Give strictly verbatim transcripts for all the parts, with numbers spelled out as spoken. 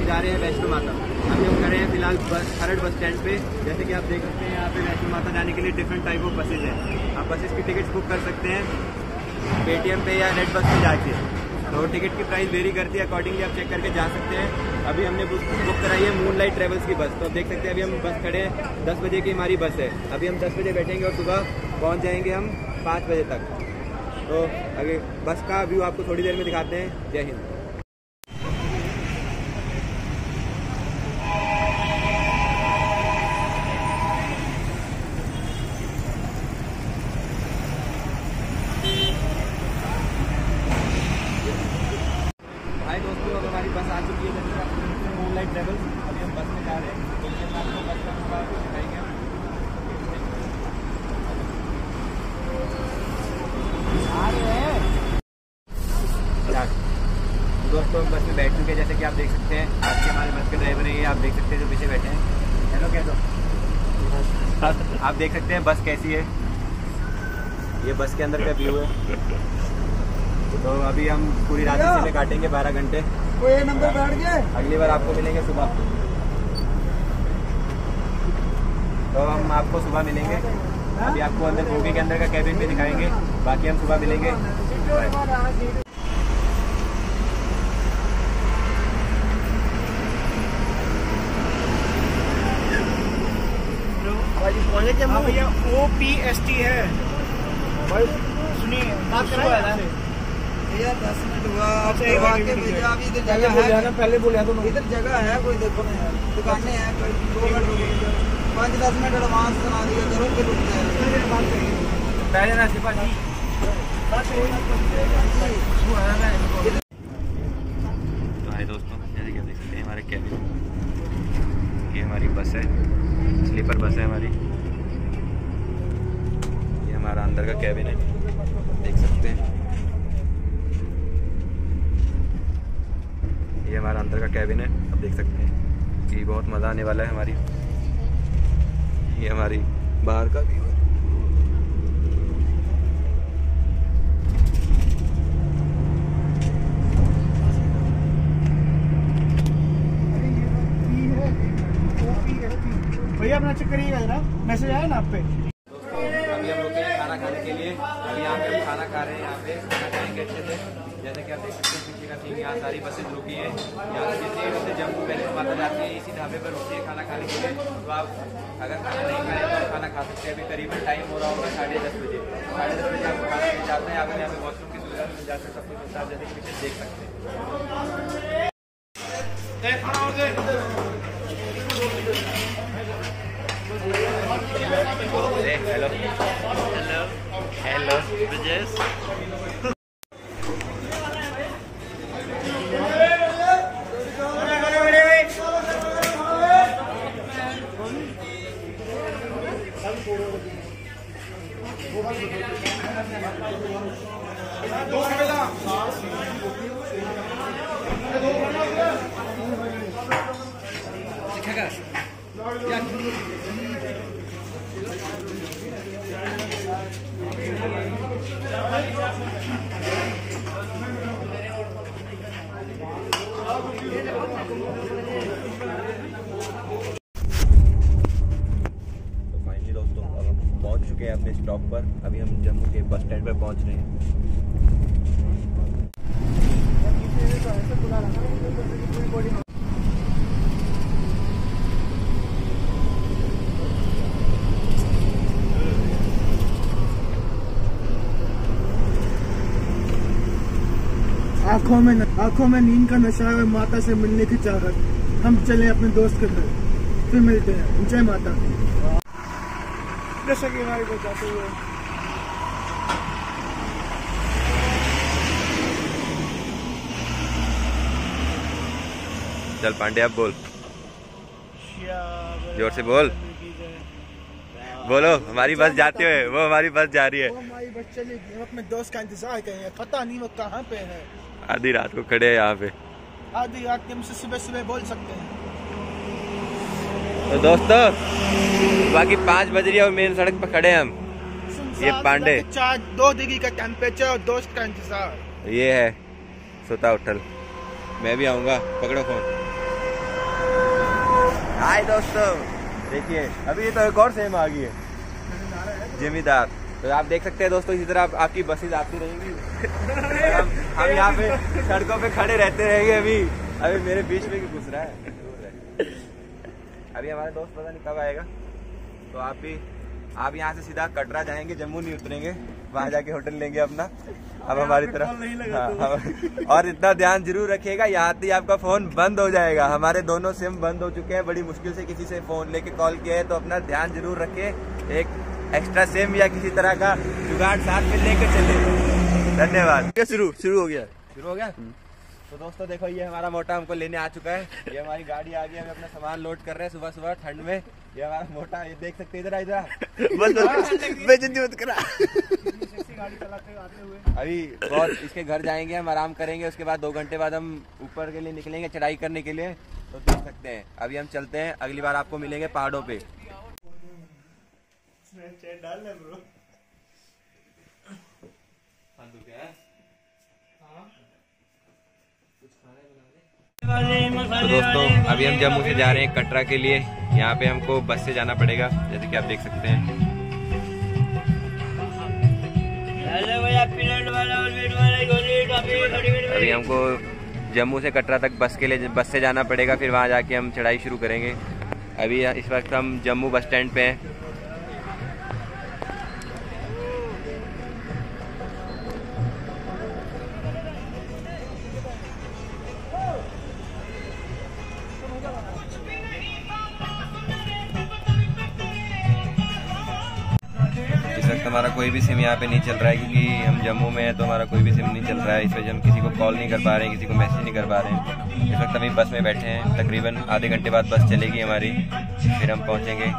जा रहे हैं वैष्णो माता। अभी हम खड़े हैं फिलहाल बस खरड़ बस स्टैंड पे। जैसे कि आप देख सकते हैं यहाँ पे वैष्णो माता जाने के लिए डिफरेंट टाइप ऑफ बसेज हैं। आप बसेज की टिकट्स बुक कर सकते हैं पेटीएम पे या रेड बस पे जाके। तो टिकट की प्राइस वेरी करती है, अकॉर्डिंगली आप चेक करके जा सकते हैं। अभी हमने बुक बुक कराई है मूनलाइट ट्रेवल्स की बस। तो आप देख सकते हैं अभी हम बस खड़े हैं, दस बजे की हमारी बस है। अभी हम दस बजे बैठेंगे और सुबह पहुँच जाएंगे हम पाँच बजे तक। तो आगे बस का व्यू आपको थोड़ी देर में दिखाते हैं। जय हिंद। भाई दोस्तों, अब हमारी बस आ चुकी है मूनलाइट ट्रेवल्स। अभी हम बस में जा रहे हैं, तो मैं आपको बस का पूरा दिखाएंगे। दोस्तों हम बस में बैठ चुके हैं, जैसे कि आप देख सकते हैं। आज के हमारे बस के ड्राइवर है ये, आप देख सकते हैं जो पीछे बैठे हैं। हेलो कह दो। आप देख सकते हैं बस कैसी है, ये बस के अंदर का व्यू है। तो अभी हम पूरी रात इसी में काटेंगे बारह घंटे। कोई नंबर बैठ गया, अगली बार आपको मिलेंगे सुबह। तो हम आपको सुबह मिलेंगे। अभी आपको अंदर बोगी के अंदर का कैबिन भी दिखाएंगे, बाकी हम सुबह मिलेंगे। हाँ भैया, ओ पी एस टी है भाई। सुनिए बात करो भैया, दस मिनट हुआ आपको आके भेजा। अभी इधर जगह है ना, पहले बोला तो इधर जगह है, कोई देखो ना यार, दुकानें हैं, कोई दो मिनट रुके, पाँच दस मिनट एडवांस बना दिया करो, फिर रुक जाए। पहले ना सिपाही तो हाय दोस्तों, जैसे कि आप देख सकते हैं हमारे कैबिन, ये हमारी बस है, स्लीपर बस है हमारी। ये हमारा अंदर का कैबिन है, देख सकते हैं। ये हमारा अंदर का कैबिन है, आप देख सकते हैं कि बहुत मज़ा आने वाला है हमारी। ये हमारी बाहर का व्यू है। भैया अपना चेक करिएगा जरा, मैसेज आया ना आप पे। दोस्तों अभी हम रुके हैं खाना खाने के लिए। अभी यहाँ पे हम खाना खा रहे हैं, यहाँ पे खाना खाएंगे अच्छे से। जैसे कि आप देख सकते हैं पीछे का सीन, यहाँ सारी बसेज रुकी है। यहाँ से जितनी बसें जम्मू वैष्णो माता जाती है इसी ढाबे पर रुकी है खाना खाने के लिए। तो आप अगर खाना नहीं खाएं तो खाना खा सकते हैं। अभी करीबन टाइम हो रहा होगा साढ़े दस बजे। साढ़े दस बजे आपको खाना मिल जाता है। आपको यहाँ पे वॉशरूम की सुविधा मिल जाती है, सब कुछ मिलता है, जैसे कि पीछे देख सकते हैं। Hello hello hello Brijesh. पहुंच चुके हैं अपने स्टॉप पर। अभी हम जम्मू के बस स्टैंड पर पहुंच रहे हैं। आँखों में आँखों में नींद का नशा है, माता से मिलने की चाहत। हम चले अपने दोस्त के घर, फिर मिलते हैं। जय माता। जैसा कि हमारे को जाते हुए चल पांडे अब बोल, जोर से बोल। बोलो, हमारी बस जाती है, वो हमारी बस जा रही है। वो हमारी बस चलेगी, हम अपने दोस्त का इंतजार करेंगे, पता नहीं वो कहाँ पे है। आधी रात को खड़े हैं यहाँ पे। आधी रात के हमसे सुबह सुबह बोल सकते हैं। तो दोस्तों बाकी पाँच बज रही है और मेन सड़क पर खड़े हैं हम। ये पांडे, चार दो डिग्री का टेम्परेचर और दोस्त का इंतजार। ये है सुता उठल। मैं भी आऊँगा, पकड़ो फोन। हाय दोस्तों, देखिए अभी ये तो एक और सेम आ गई है, जिम्मेदार। तो आप देख सकते हैं दोस्तों, इसी तरह आप, आपकी बसेज आती रहेंगी। हम हम यहाँ पे सड़कों पे खड़े रहते रहेंगे। अभी अभी मेरे बीच में भी घुस रहा है, अभी हमारे दोस्त पता नहीं कब आएगा। तो आप भी आप यहाँ से सीधा कटरा जाएंगे, जम्मू नहीं उतरेंगे, वहाँ जाके होटल लेंगे अपना। अब हमारी तरफ हाँ, और इतना ध्यान जरूर रखिएगा, यहाँ से आपका फोन बंद हो जाएगा। हमारे दोनों सिम बंद हो चुके हैं, बड़ी मुश्किल से किसी से फोन लेके कॉल किया है, तो अपना ध्यान जरूर रखें। एक एक्स्ट्रा सिम या किसी तरह का जुगाड़ साथ में लेके चले। धन्यवाद। शुरू शुरू हो गया शुरू हो गया तो दोस्तों देखो, ये हमारा मोटा हमको लेने आ चुका है। ये हमारी गाड़ी आ गई, हम अपना सामान लोड कर रहे हैं सुबह सुबह ठंड में। ये हमारा मोटा, ये देख सकते हैं, इधर इधर बेइज्जती मत करा। गाड़ी चलाते आते हुए अभी बहुत इसके घर जाएंगे, हम आराम करेंगे, उसके बाद दो घंटे बाद हम ऊपर के लिए निकलेंगे चढ़ाई करने के लिए। तो देख सकते हैं, अभी हम चलते हैं, अगली बार आपको मिलेंगे पहाड़ों पे। तो दोस्तों अभी हम जम्मू से जा रहे हैं कटरा के लिए। यहाँ पे हमको बस से जाना पड़ेगा, जैसे कि आप देख सकते हैं। अभी हमको जम्मू से कटरा तक बस के लिए बस से जाना पड़ेगा, फिर वहाँ जाके हम चढ़ाई शुरू करेंगे। अभी इस वक्त हम जम्मू बस स्टैंड पे हैं। हमारा कोई भी सिम यहाँ पे नहीं चल रहा है, क्योंकि हम जम्मू में है, तो हमारा कोई भी सिम नहीं चल रहा है। इस वजह हम किसी को कॉल नहीं कर पा रहे हैं, किसी को मैसेज नहीं कर पा रहे हैं। इस वक्त अभी बस में बैठे हैं, तकरीबन आधे घंटे बाद बस चलेगी हमारी, फिर हम पहुँचेंगे।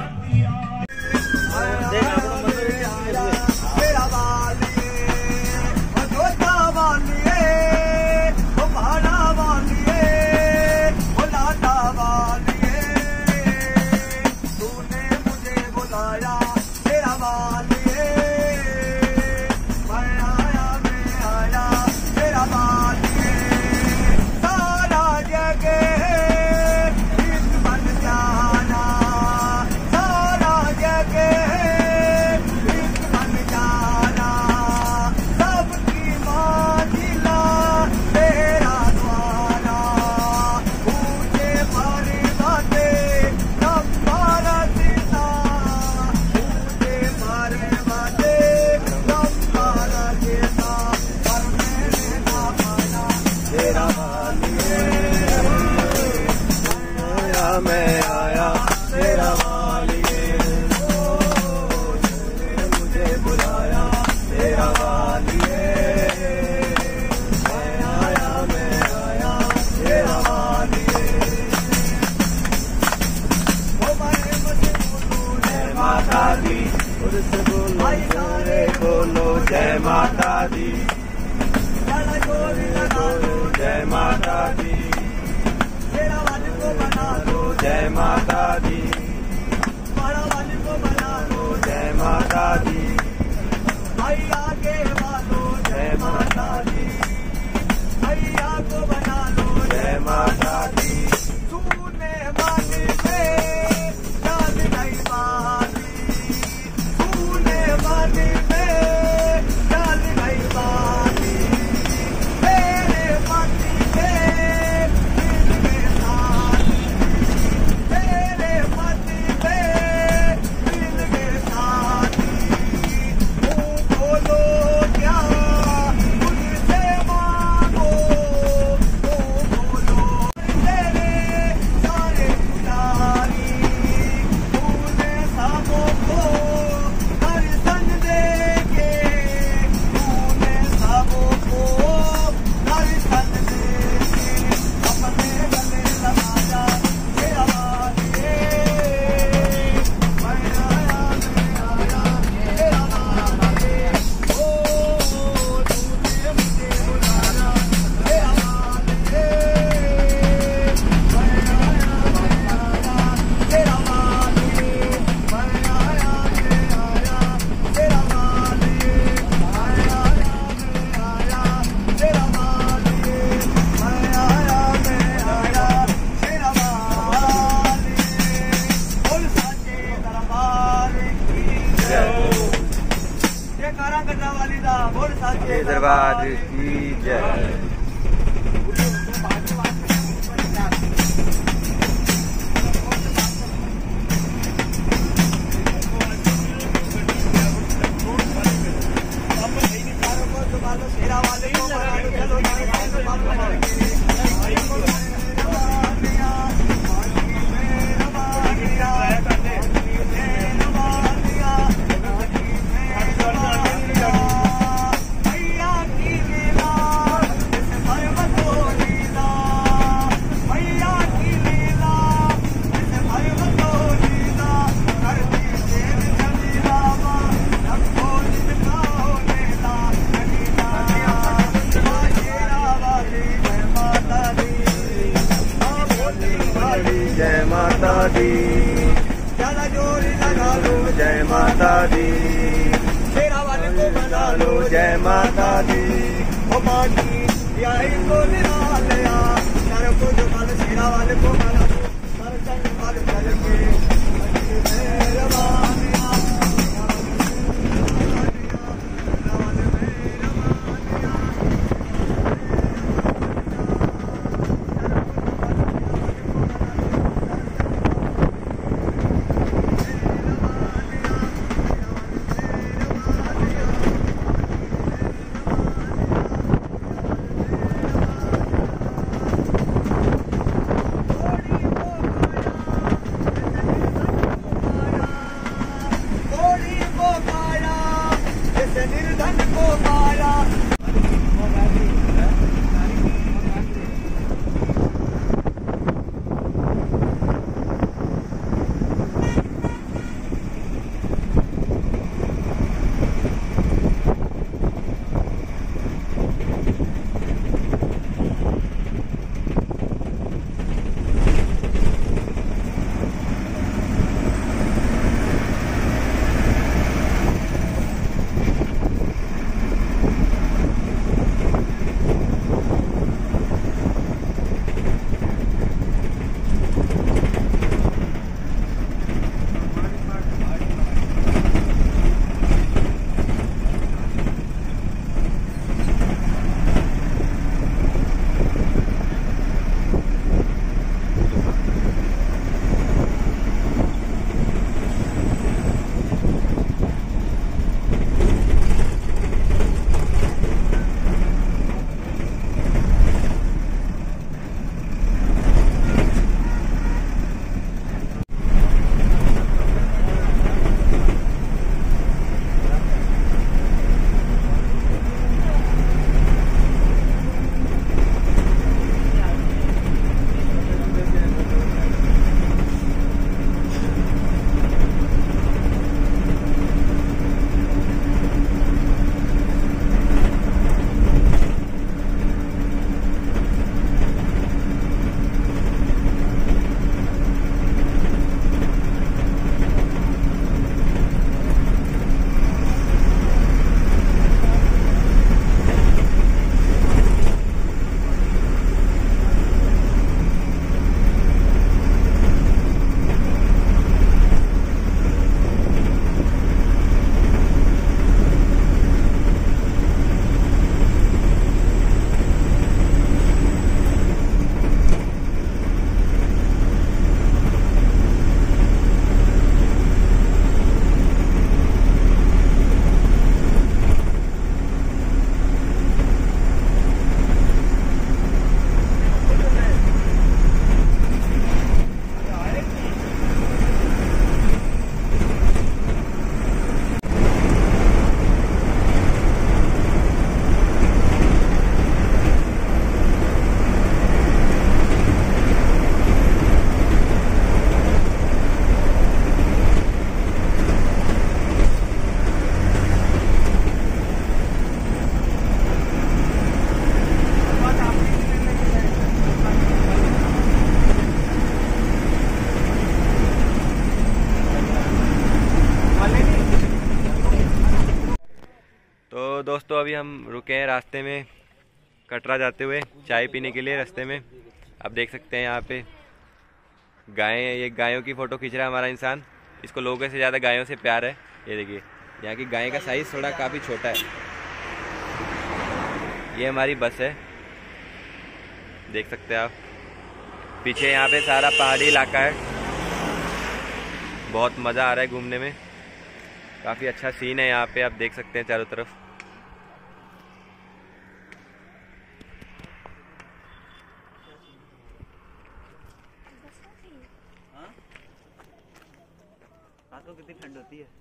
जय माता दी, जय माता दी, जय माता दी, जय माता दी, भैया के वालों जय माता दी, भैया को बना लो जय माता दी। सुने वाले पे याद नहीं बाती, सुने वाले पे याद नहीं बाती, तेरे पति के दिल में साथी, तेरे पति जय माता दी, ज्यादा जोर लगा लो जय माता दी, शेरा वाले को मना लो जय माता दी। ओ माटी या इनको निकाल लिया सारे को जो काल शेरा वाले को मना लो सर संग वाले चल के तो दोस्तों अभी हम रुके हैं रास्ते में कटरा जाते हुए चाय पीने के लिए। रास्ते में आप देख सकते हैं यहाँ पे गायें, ये गायों की फ़ोटो खींच रहा है हमारा इंसान। इसको लोगों से ज़्यादा गायों से प्यार है। ये देखिए यहाँ की गाय का साइज़ थोड़ा काफ़ी छोटा है। ये हमारी बस है, देख सकते हैं आप। पीछे यहाँ पे सारा पहाड़ी इलाका है, बहुत मज़ा आ रहा है घूमने में। काफ़ी अच्छा सीन है यहाँ पे, आप देख सकते हैं चारों तरफ। तो कितनी ठंड होती है।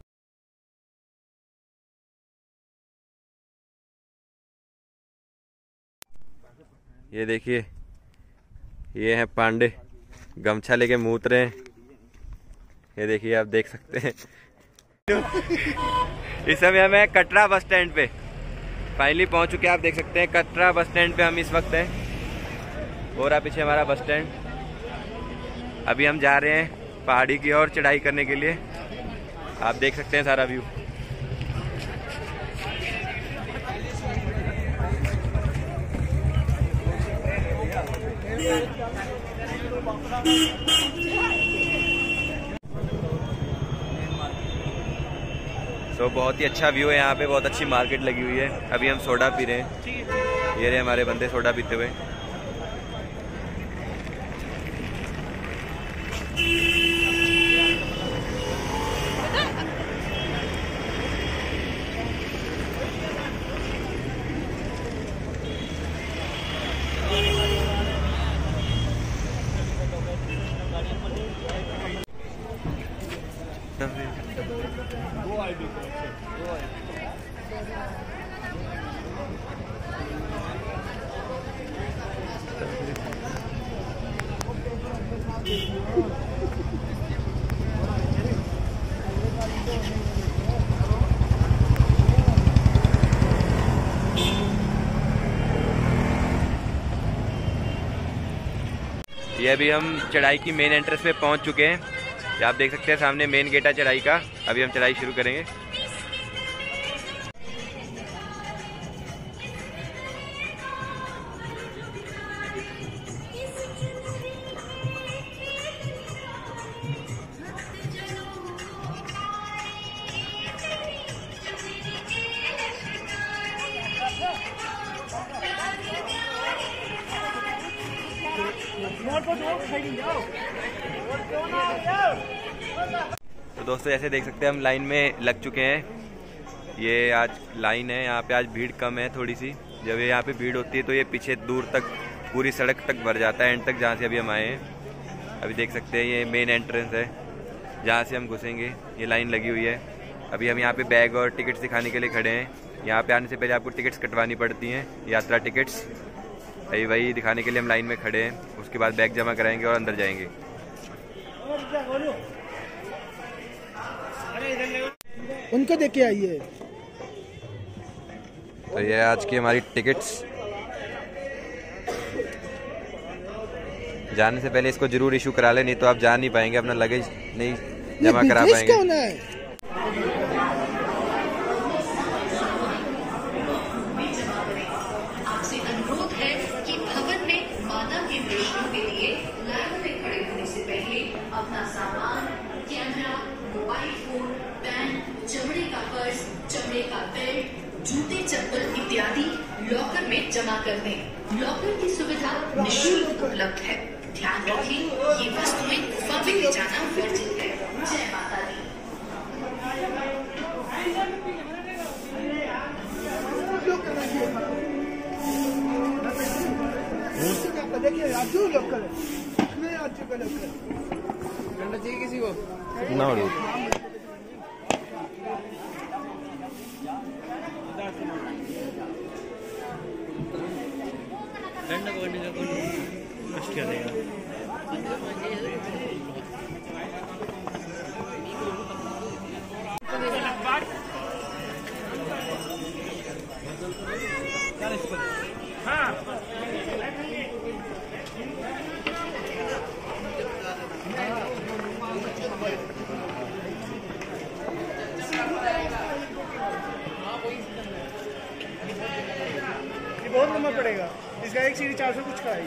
ये देखिए ये है पांडे, गमछा लेके मूत रहे हैं। ये देखिए आप देख सकते हैं। इस समय हम हैं कटरा बस स्टैंड पे, फाइनली पहुंच चुके हैं। आप देख सकते हैं कटरा बस स्टैंड पे हम इस वक्त हैं। और आप पीछे हमारा बस स्टैंड। अभी हम जा रहे हैं पहाड़ी की ओर चढ़ाई करने के लिए। आप देख सकते हैं सारा व्यू। तो so, बहुत ही अच्छा व्यू है यहाँ पे, बहुत अच्छी मार्केट लगी हुई है। अभी हम सोडा पी रहे हैं, ये रहे हमारे बंदे सोडा पीते हुए। ये अभी हम चढ़ाई की मेन एंट्रेंस पे पहुंच चुके हैं। ये आप देख सकते हैं सामने मेन गेट है चढ़ाई का। अभी हम चढ़ाई शुरू करेंगे। तो दोस्तों ऐसे देख सकते हैं हम लाइन में लग चुके हैं। ये आज लाइन है, यहाँ पे आज भीड़ कम है थोड़ी सी। जब ये यहाँ पे भीड़ होती है तो ये पीछे दूर तक पूरी सड़क तक भर जाता है, एंड तक, जहाँ से अभी हम आए हैं। अभी देख सकते हैं ये मेन एंट्रेंस है जहाँ से हम घुसेंगे। ये लाइन लगी हुई है। अभी हम यहाँ पे बैग और टिकट्स दिखाने के लिए खड़े हैं। यहाँ पे आने से पहले आपको टिकट्स कटवानी पड़ती हैं, यात्रा टिकट्स। अभी वही दिखाने के लिए हम लाइन में खड़े हैं। उसके बाद बैग जमा कराएंगे और अंदर जाएंगे। उनको देख के आइए। तो ये आज की हमारी टिकट्स। जाने से पहले इसको जरूर इशू करा ले, नहीं तो आप जा नहीं पाएंगे, अपना लगेज नहीं जमा करा पाएंगे। अपना सामान, कैमरा, मोबाइल फोन, पेन, चमड़े का पर्स, चमड़े का बेल्ट, जूते, चप्पल इत्यादि लॉकर में जमा कर दें। लॉकर की सुविधा निःशुल्क उपलब्ध है। ध्यान रखें, ये वस्तुएं गुफा में ले जाना वर्जित है। जय माता दी। देखिए राजू लॉकर है, राजू का लॉकर चाहिए किसी को ना। बहुत लंबा पड़ेगा इसका। एक सीढ़ी चार सौ कुछ का है।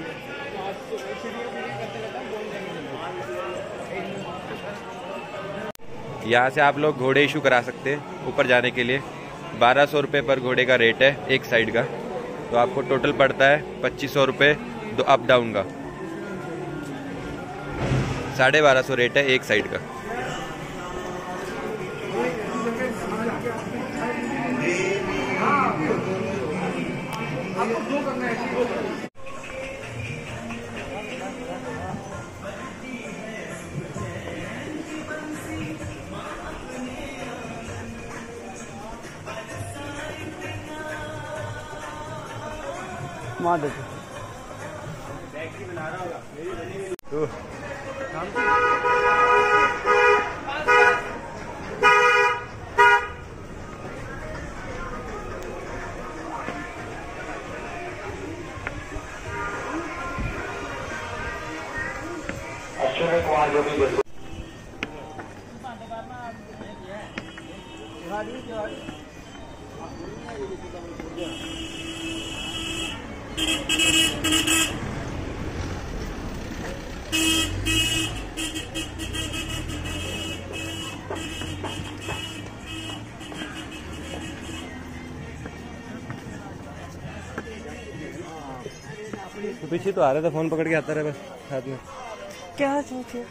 यहाँ से आप लोग घोड़े इशू करा सकते हैं ऊपर जाने के लिए। बारह सौ रुपये पर घोड़े का रेट है एक साइड का। तो आपको टोटल पड़ता है पच्चीस सौ रुपये दो अप डाउन का। साढ़े बारह सौ रेट है एक साइड का। वहाँ देखो अश्विनी कुमार जो भी बिल्कुल तो पीछे तो आ रहा था, फोन पकड़ के आता रहा बस हाथ में। क्या सोचे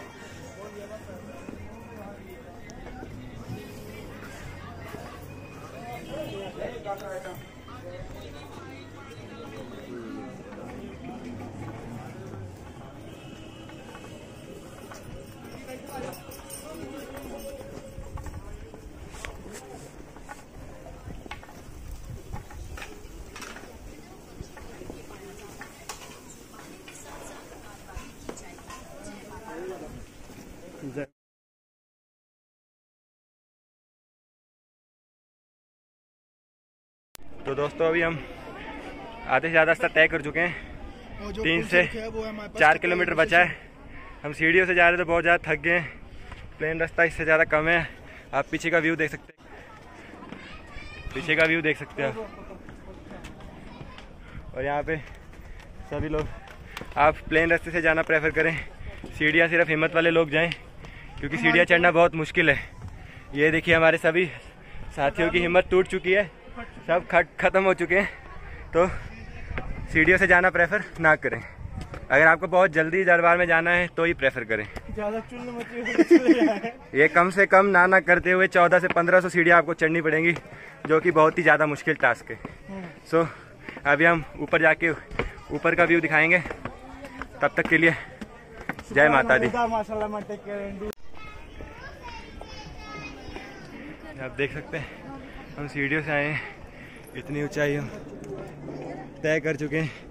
तो दोस्तों अभी हम आधे से ज़्यादा रास्ता तय कर चुके हैं, तीन से चार किलोमीटर बचा है। हम सीढ़ियों से जा रहे थे, बहुत ज़्यादा थक गए हैं। प्लेन रास्ता इससे ज़्यादा कम है। आप पीछे का व्यू देख सकते हैं, पीछे का व्यू देख सकते हैं। और यहाँ पे सभी लोग, आप प्लेन रास्ते से जाना प्रेफर करें। सीढ़ियाँ सिर्फ हिम्मत वाले लोग जाएं, क्योंकि सीढ़ियाँ चढ़ना बहुत मुश्किल है। ये देखिए हमारे सभी साथियों की हिम्मत टूट चुकी है, सब खट खत्म हो चुके हैं। तो सीढ़ियों से जाना प्रेफर ना करें। अगर आपको बहुत जल्दी दरबार में जाना है तो ही प्रेफर करें। ज्यादा चुन मची ये कम से कम ना ना करते हुए चौदह से पंद्रह सौ सीढ़ियाँ आपको चढ़नी पड़ेंगी, जो कि बहुत ही ज़्यादा मुश्किल टास्क है। सो so, अभी हम ऊपर जाके ऊपर का व्यू दिखाएंगे। तब तक के लिए जय माता दी। आप देख सकते हैं हम सीढ़ियों से आए हैं, इतनी ऊंचाई हम तय कर चुके हैं।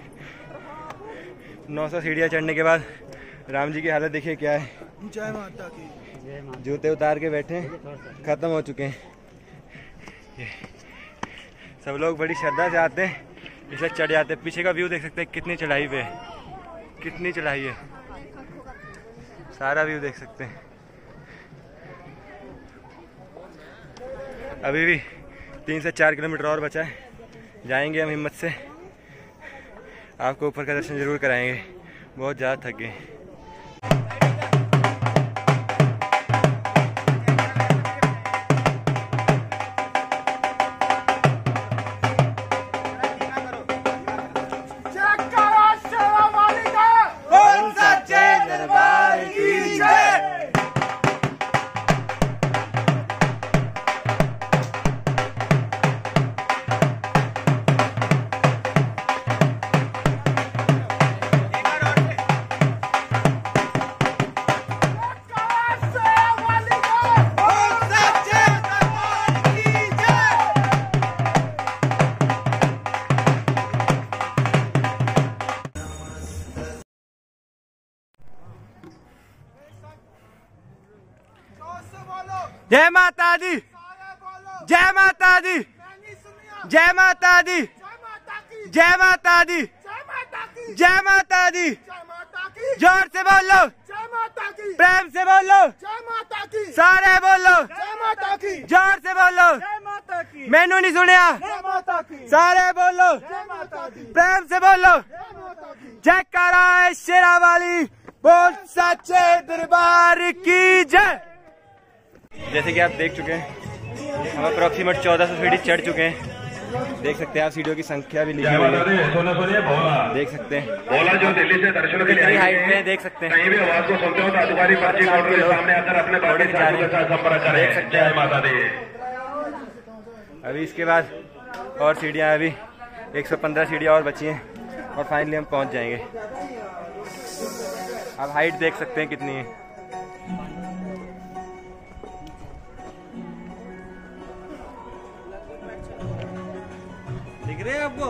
नौ सौ सीढ़ियाँ चढ़ने के बाद राम जी की हालत देखिए क्या है। जय माता की। जूते उतार के बैठे हैं, खत्म हो चुके हैं। ये सब लोग बड़ी श्रद्धा से आते हैं, इसलिए चढ़ जाते हैं। पीछे का व्यू देख सकते हैं, कितनी चढ़ाई पे है, कितनी चढ़ाई है, सारा व्यू देख सकते हैं। अभी भी तीन से चार किलोमीटर और बचा है, जाएंगे हम हिम्मत से। आपको ऊपर का दर्शन जरूर कराएंगे, बहुत ज़्यादा थक गए। जय माता दी, जय माता दी, जय माता दी, जय माता दी, जय माता दी। जोर से बोलो, प्रेम से बोलो, सारे बोलो, जोर से बोलो। मैनू नहीं सुनिया, सारे बोलो, प्रेम से बोलो। जयकारा शेरा वाली, बोल सच्चे दरबार की जय। जैसे कि आप देख चुके हैं, हम अप्रोक्सीमेट चौदह सौ सीढ़ी चढ़ चुके हैं। देख सकते हैं आप सीढ़ियों की संख्या भी लिखी हुई है, देख सकते हैं। बोला जो दिल्ली से दर्शन के लिए हाइट में देख सकते हैं। कहीं भी आवाज को सुनते हो तो अधिकारी पर्ची काउंटर के सामने आकर अपने बाकी साथियों के साथ संपर्क करें। जय माता दी। अभी इसके बाद और सीढ़ियाँ, अभी एक सौ पंद्रह सीढ़ियाँ और बची हैं और फाइनली हम पहुँच जाएंगे। आप हाइट देख सकते हैं कितनी है। दिख रहे हैं आपको?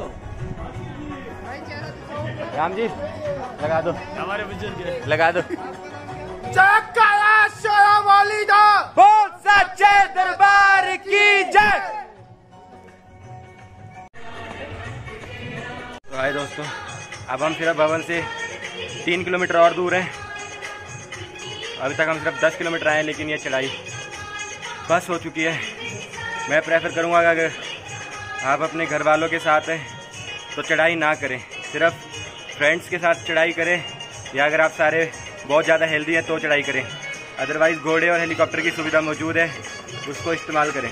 राम जी लगा दो, हमारे बुजुर्ग लगा दो। बोल सच्चे दरबार की जय। तो आए दोस्तों, अब हम सिर्फ भवन से तीन किलोमीटर और दूर हैं अभी तक हम सिर्फ दस किलोमीटर आए हैं, लेकिन ये चढ़ाई बस हो चुकी है। मैं प्रेफर करूँगा अगर आप अपने घर वालों के साथ हैं तो चढ़ाई ना करें, सिर्फ फ्रेंड्स के साथ चढ़ाई करें, या अगर आप सारे बहुत ज़्यादा हेल्दी हैं तो चढ़ाई करें। अदरवाइज़ घोड़े और हेलीकॉप्टर की सुविधा मौजूद है, उसको इस्तेमाल करें।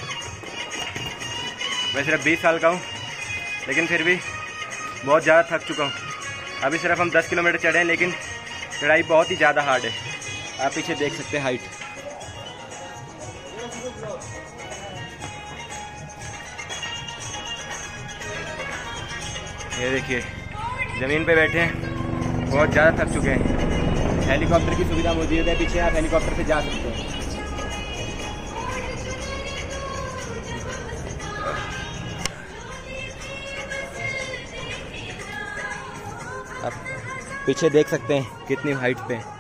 मैं सिर्फ बीस साल का हूँ, लेकिन फिर भी बहुत ज़्यादा थक चुका हूँ। अभी सिर्फ हम दस किलोमीटर चढ़े हैं, लेकिन चढ़ाई बहुत ही ज़्यादा हार्ड है। आप पीछे देख सकते हैं हाइट। ये देखिए ज़मीन पे बैठे हैं, बहुत ज़्यादा थक चुके हैं। हेलीकॉप्टर की सुविधा मौजूद है पीछे, आप हेलीकॉप्टर से जा सकते हैं। आप पीछे देख सकते हैं कितनी हाइट पे है।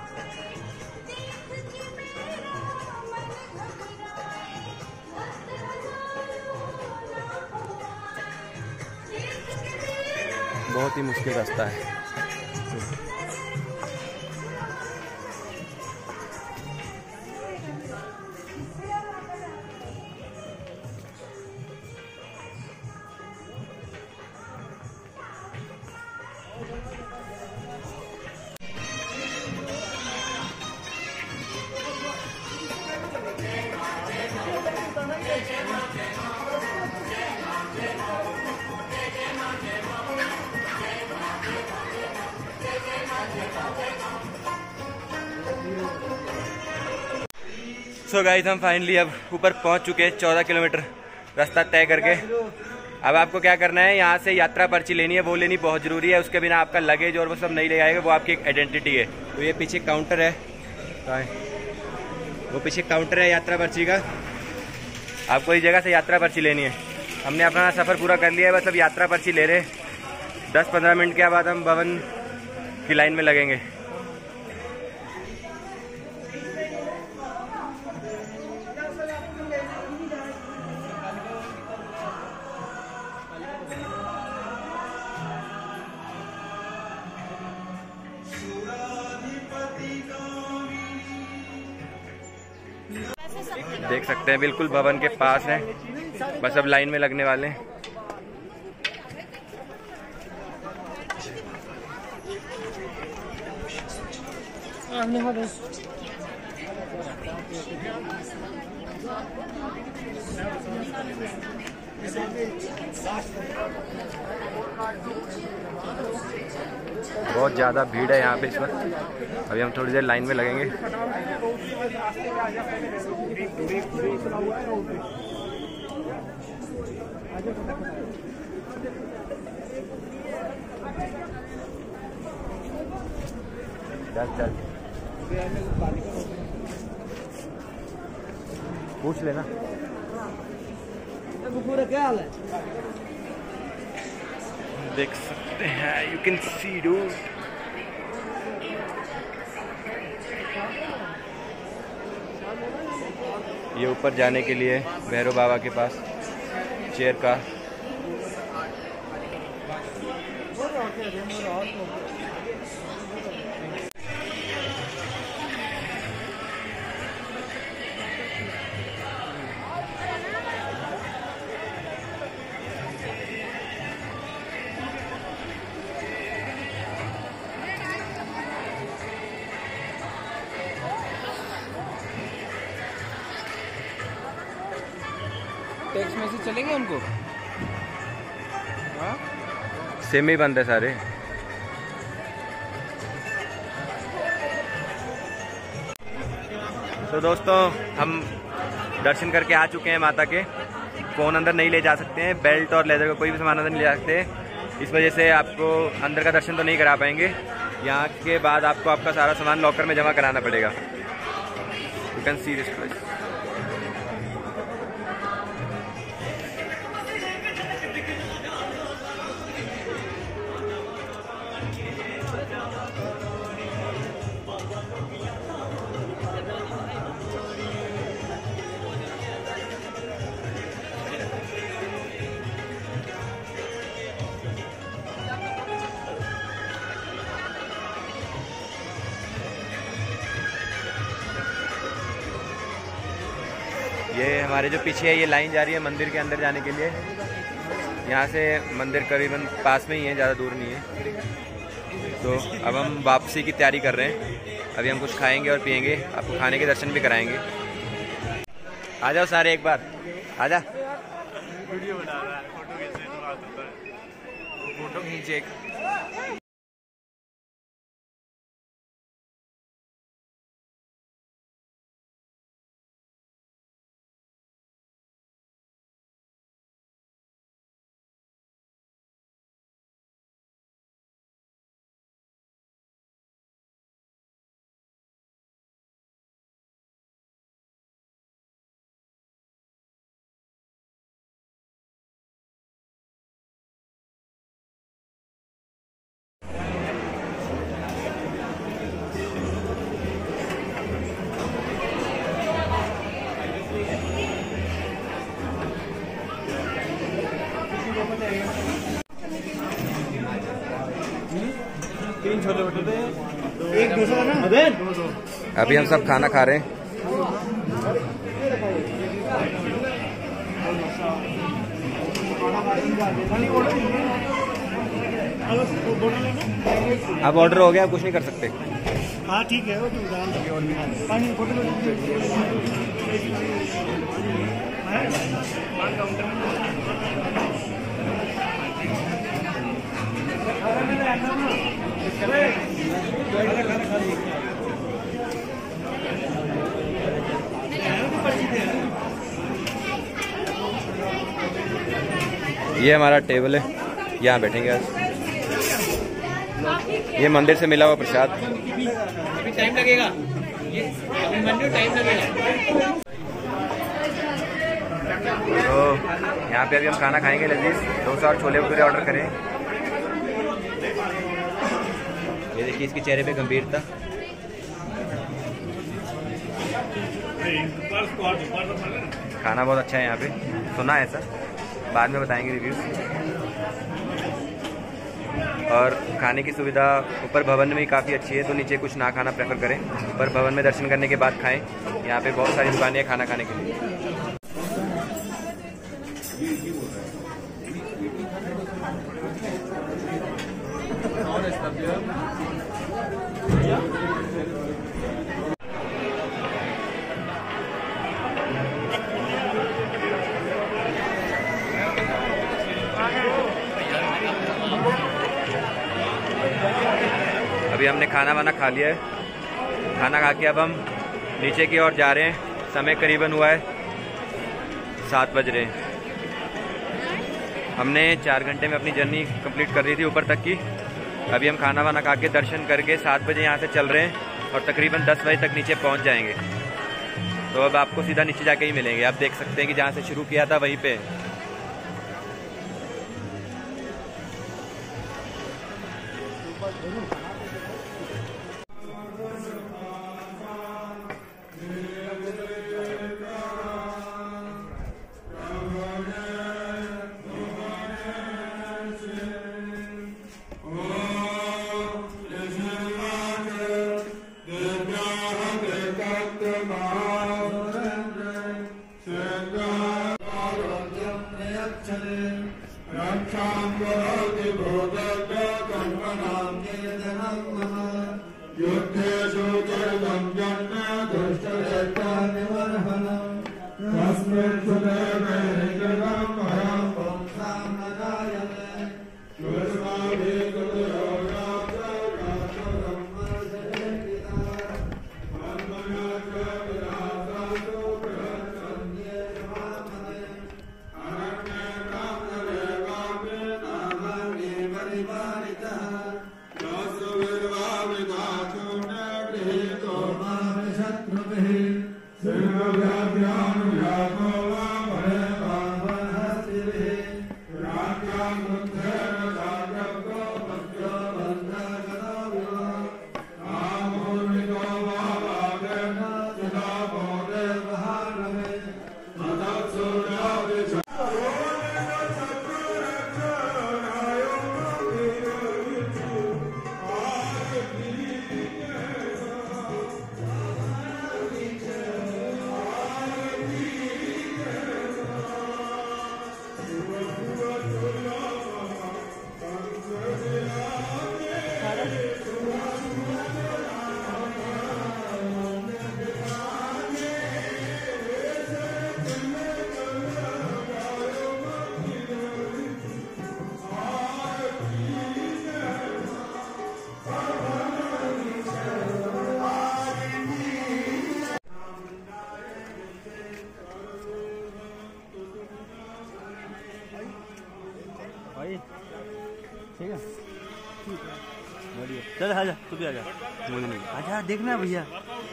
बहुत ही मुश्किल रास्ता है। सो गाइस हम फाइनली अब ऊपर पहुंच चुके हैं, चौदह किलोमीटर रास्ता तय करके। अब आपको क्या करना है, यहाँ से यात्रा पर्ची लेनी है, वो लेनी बहुत ज़रूरी है। उसके बिना आपका लगेज और वो सब नहीं ले आएगा, वो आपकी एक आइडेंटिटी है। तो ये पीछे काउंटर है, वो पीछे काउंटर है यात्रा पर्ची का। आपको इस जगह से यात्रा पर्ची लेनी है। हमने अपना सफ़र पूरा कर लिया है, बस अब यात्रा पर्ची ले रहे। दस पंद्रह मिनट के बाद हम भवन की लाइन में लगेंगे। देख सकते हैं बिल्कुल भवन के पास है, बस अब लाइन में लगने वाले हैं। बहुत ज़्यादा भीड़ है यहाँ पे इस वक्त। अभी हम थोड़ी देर लाइन में लगेंगे। चल चल पूछ लेना। क्या हाल है? देख सकते हैं, यू कैन सी डूड। ये ऊपर जाने के लिए भैरव बाबा के पास चेयर का टैक्स में से चलेंगे उनको। हाँ सेम ही बंद है सारे। तो दोस्तों हम दर्शन करके आ चुके हैं माता के। फ़ोन अंदर नहीं ले जा सकते हैं, बेल्ट और लेदर का कोई भी सामान अंदर नहीं ले जा सकते, इस वजह से आपको अंदर का दर्शन तो नहीं करा पाएंगे। यहाँ के बाद आपको आपका सारा सामान लॉकर में जमा कराना पड़ेगा। You can see this place. ये हमारे जो पीछे है ये लाइन जा रही है मंदिर के अंदर जाने के लिए। यहाँ से मंदिर करीबन पास में ही है, ज़्यादा दूर नहीं है। तो अब हम वापसी की तैयारी कर रहे हैं। अभी हम कुछ खाएंगे और पिएंगे, आपको खाने के दर्शन भी कराएंगे। आ जाओ सारे एक बार, आ जा। वीडियो बना रहा है, फोटो खींचने तो आ सकता है, फोटो खींचे। तीन छोले भटूरे, एक डोसा ना। अभी हम सब खाना खा रहे हैं। अब ऑर्डर हो गया, कुछ नहीं कर सकते। हाँ ठीक है, ये हमारा टेबल है, यहाँ बैठेंगे आज। ये मंदिर से मिला हुआ प्रसाद। अभी टाइम लगेगा, अभी मंदिर टाइम लगेगा। तो यहाँ पे अभी हम खाना खाएंगे लजीज। डोसा और छोले भटूरे ऑर्डर करें। ये देखिए इसके चेहरे पे गंभीरता। खाना बहुत अच्छा है यहाँ पे, सुना है सर, बाद में बताएंगे रिव्यू। और खाने की सुविधा ऊपर भवन में ही काफ़ी अच्छी है, तो नीचे कुछ ना खाना प्रेफर करें, ऊपर भवन में दर्शन करने के बाद खाएं। यहाँ पे बहुत सारी दुकानें हैं खाना खाने के लिए। अभी हमने खाना वाना खा लिया है। खाना खा के अब हम नीचे की ओर जा रहे हैं। समय करीबन हुआ है सात बज रहे हैं। हमने चार घंटे में अपनी जर्नी कंप्लीट कर दी थी ऊपर तक की। अभी हम खाना वाना खा के दर्शन करके सात बजे यहाँ से चल रहे हैं और तकरीबन दस बजे तक नीचे पहुँच जाएंगे। तो अब आपको सीधा नीचे जाके ही मिलेंगे। आप देख सकते हैं कि जहाँ से शुरू किया था वहीं पे। चल आजा, तू भी आजा, मुझे नहीं आजा, देखना भैया।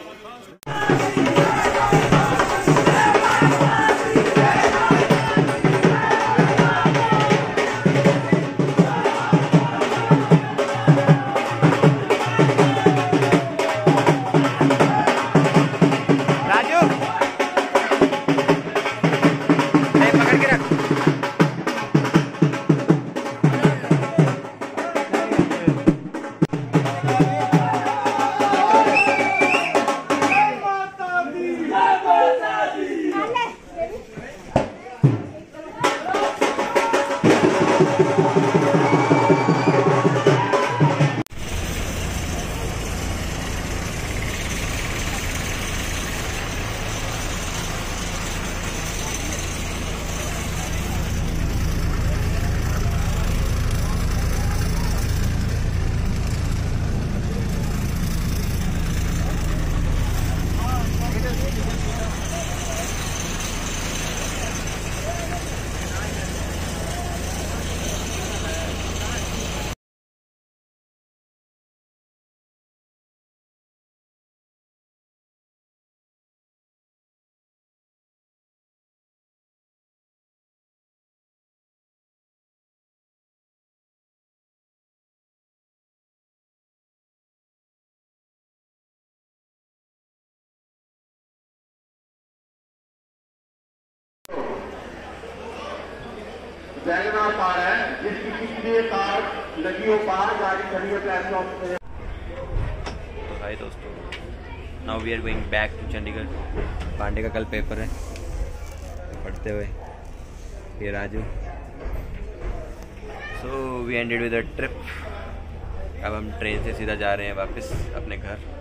जैगना पार है, जिसकी पिछली कार लगी हो पार, गाड़ी खड़ी है प्लेटफॉर्म पे। तो हाय दोस्तों, now we are going back to Chandigarh. Pandey का कल पेपर है, पढ़ते हुए ये Raju. So we ended with a trip. अब हम ट्रेन से सीधा जा रहे हैं वापस अपने घर।